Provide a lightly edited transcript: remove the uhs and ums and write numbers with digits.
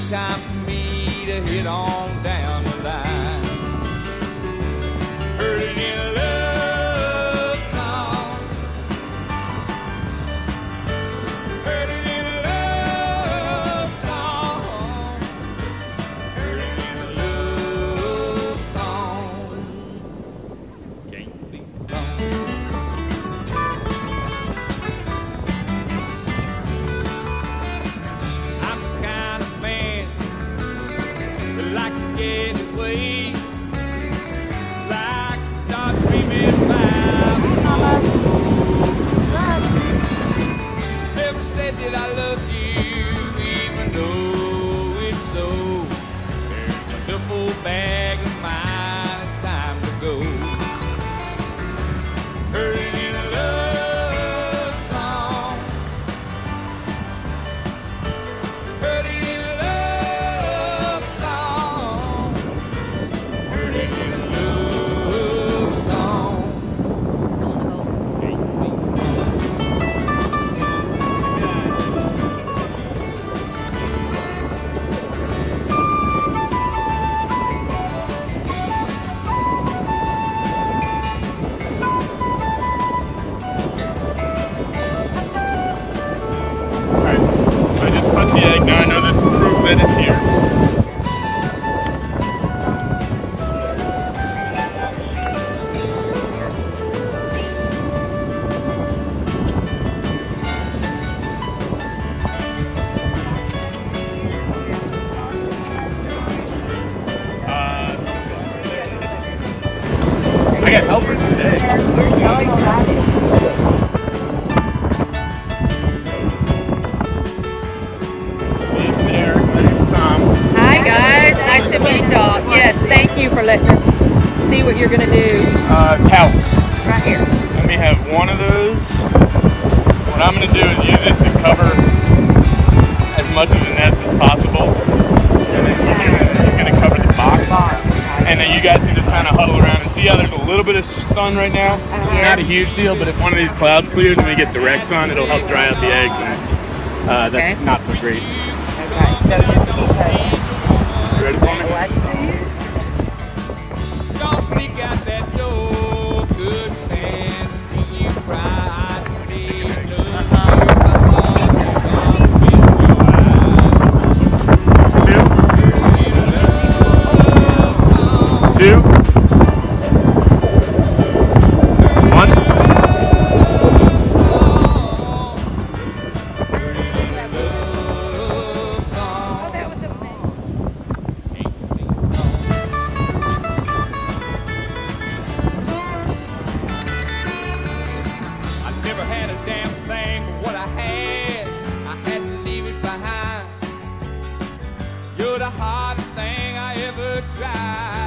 time for me to head on down the line. Heard it in a love song. Heard it in a love song. Heard it in a love song. Can't be wrong. I'm the kind of man that like to get away. Like to start dreaming about never said that I love you, even though it's so. There's a duffel bag of mine, it's time to go. Heard it in a love song. Heard it in a love song. Heard it in a love song. Alright, so I just touched the egg, now I know that's proof that it's here. I got helpers today. We're so excited. This is Eric, my name's Tom. Hi guys, nice to meet y'all. Yes, thank you for letting us see what you're gonna do. Towels. Right here. Let me have one of those. What I'm going to do is use it to cover as much of the nest as possible. And then he's going to cover the box. And then you guys can just kind of huddle around and see how there's a little bit of sun right now. Not a huge deal, but if one of these clouds clears and we get direct sun, it'll help dry out the eggs. And that's not so great. Okay, so just because. You ready for me? Oh, I see. Don't sneak out that door, could stand to see you cry today. Two. One. I never had a damn thing but what I had. I had to leave it behind. You're the hardest thing I ever tried.